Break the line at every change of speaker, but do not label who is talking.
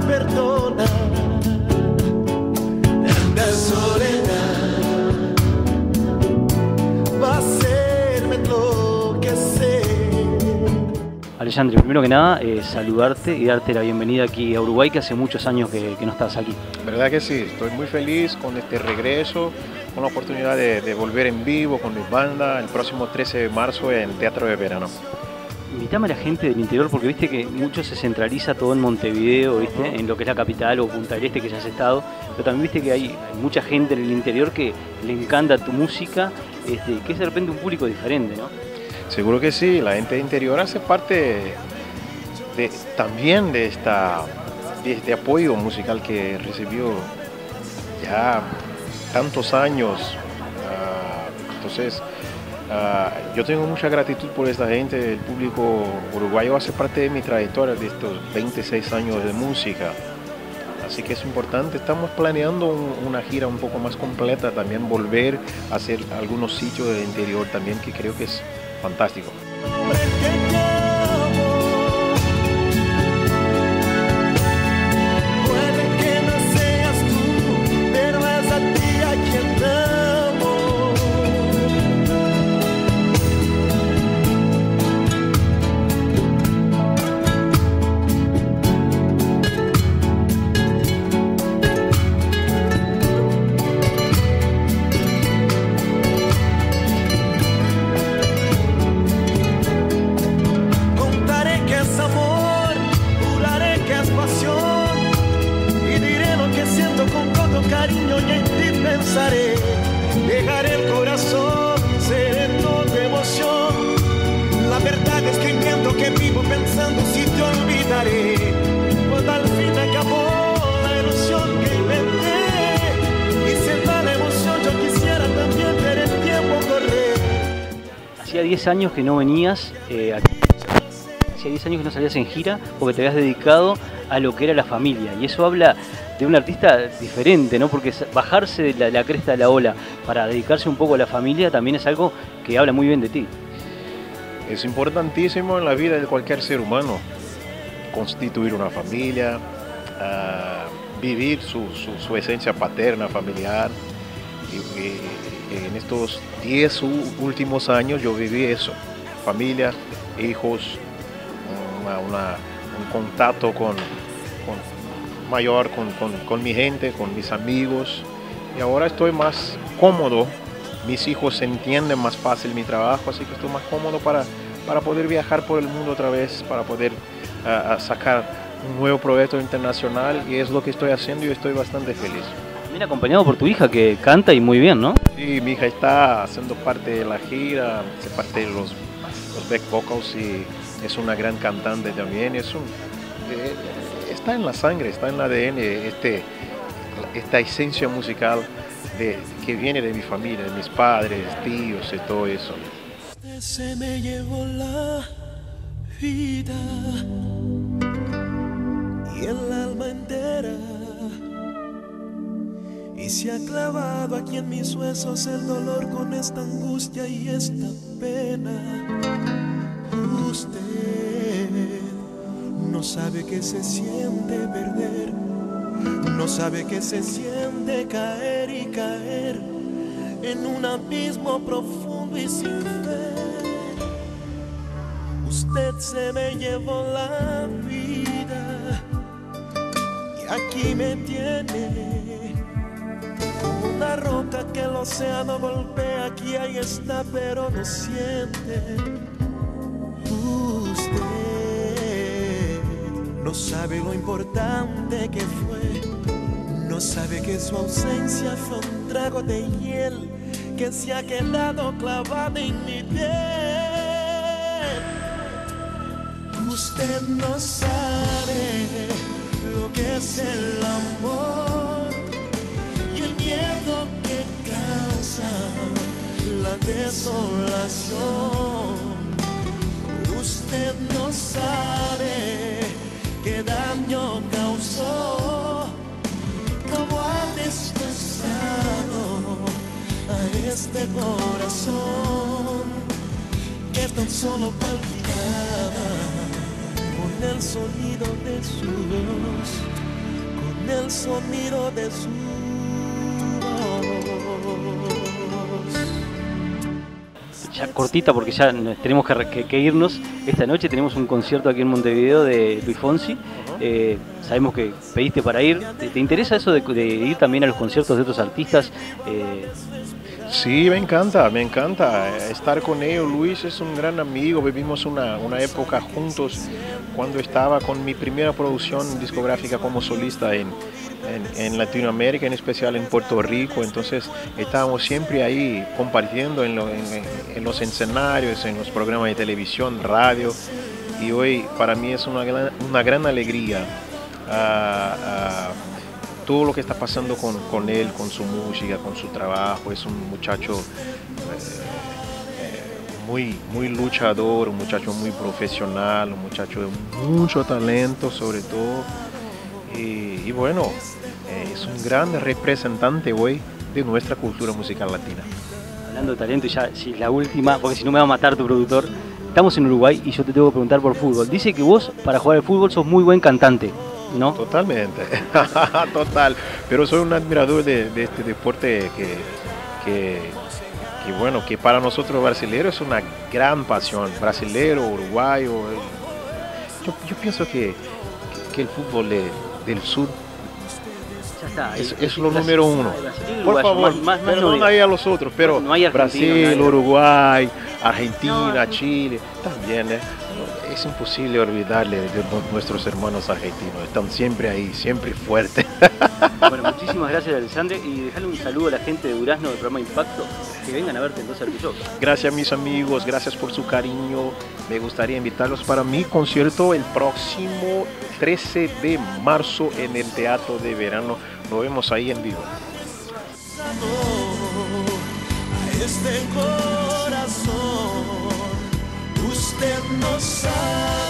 perdonar. La soledad va a hacerme enloquecer.
Alexandre, primero que nada, saludarte y darte la bienvenida aquí a Uruguay, que hace muchos años que no estás aquí.
Verdad que sí, estoy muy feliz con este regreso, con la oportunidad de volver en vivo con mi banda el próximo 13 de marzo en Teatro de Verano.
Invítame a la gente del interior, porque viste que mucho se centraliza todo en Montevideo, ¿viste? En lo que es la capital o Punta del Este, que ya has estado, pero también viste que hay mucha gente en el interior que le encanta tu música, que es de repente un público diferente, ¿no?
Seguro que sí, la gente interior hace parte también de este apoyo musical que recibió ya tantos años. Entonces, yo tengo mucha gratitud por esta gente. El público uruguayo hace parte de mi trayectoria de estos 26 años de música. Así que es importante. Estamos planeando una gira un poco más completa, también volver a hacer algunos sitios del interior también, que creo que es fantástico.
Dejaré el corazón sereno de emoción. La verdad es que entiendo que vivo pensando si te olvidaré, cuando al fin acabó la ilusión que inventé. Y sienta la emoción, yo quisiera también ver el tiempo correr.
Hacía 10 años que no venías aquí. Hacía 10 años que no salías en gira porque te habías dedicado a lo que era la familia, y eso habla de un artista diferente, ¿no? Porque bajarse de la cresta de la ola para dedicarse un poco a la familia también es algo que habla muy bien de ti.
Es importantísimo en la vida de cualquier ser humano constituir una familia, vivir su esencia paterna, familiar. Y en estos 10 últimos años yo viví eso: familia, hijos, un contacto mayor con mi gente, con mis amigos, y ahora estoy más cómodo. Mis hijos entienden más fácil mi trabajo, así que estoy más cómodo para poder viajar por el mundo otra vez, para poder sacar un nuevo proyecto internacional, y es lo que estoy haciendo y estoy bastante feliz.
También acompañado por tu hija, que canta y muy bien, ¿no?
Sí, mi hija está haciendo parte de la gira, hace parte de los back vocals, y es una gran cantante también. Está en la sangre, está en el ADN, esta esencia musical que viene de mi familia, de mis padres, tíos y todo eso.
Se me llevó la vida y el alma entera, y se ha clavado aquí en mis huesos el dolor con esta angustia y esta pena. Usted no sabe que se siente perder, no sabe que se siente caer y caer en un abismo profundo y sin fe. Usted se me llevó la vida y aquí me tiene como una roca que el océano golpea. Aquí ahí está, pero no siente. Usted no sabe lo importante que fue, no sabe que su ausencia fue un trago de hiel que se ha quedado clavado en mi piel. Usted no sabe lo que es el amor y el miedo que causa la desolación. Usted no sabe qué daño causó, cómo ha destrozado a este corazón que tan solo palpitaba con el sonido de su voz. en el sonido de su voz.
Ya cortita porque ya tenemos que irnos. Esta noche tenemos un concierto aquí en Montevideo de Luis Fonsi. Sabemos que pediste para ir. ¿Te interesa eso de ir también a los conciertos de otros artistas?
Sí, me encanta estar con ellos. Luis es un gran amigo, vivimos una época juntos cuando estaba con mi primera producción discográfica como solista en Latinoamérica, en especial en Puerto Rico. Entonces estábamos siempre ahí compartiendo en los escenarios, en los programas de televisión, radio, y hoy para mí es una gran alegría todo lo que está pasando con él, con su música, con su trabajo. Es un muchacho muy luchador, un muchacho muy profesional, un muchacho de mucho talento sobre todo. Y bueno, es un gran representante hoy de nuestra cultura musical latina.
Hablando de talento, y ya si la última, porque si no me va a matar tu productor, estamos en Uruguay y yo te tengo que preguntar por fútbol. Dice que vos, para jugar al fútbol, sos muy buen cantante, ¿no?
Totalmente, total. Pero soy un admirador de este deporte que bueno, que para nosotros brasileños es una gran pasión. Brasilero, uruguayo. Yo pienso que el fútbol del sur
ya está,
es lo número uno. Por favor, perdón ahí a los otros, pero
no hay
Brasil, Uruguay, Argentina, Chile, también es imposible olvidarle de nuestros hermanos argentinos. Están siempre ahí, siempre fuertes.
Bueno, muchísimas gracias, Alessandre, y dejarle un saludo a la gente de Durazno del programa Impacto, que vengan a verte entonces al tu show.
Gracias mis amigos, gracias por su cariño. Me gustaría invitarlos para mi concierto el próximo 13 de marzo en el Teatro de Verano. Nos vemos ahí en vivo.
A este corazón, usted no sabe.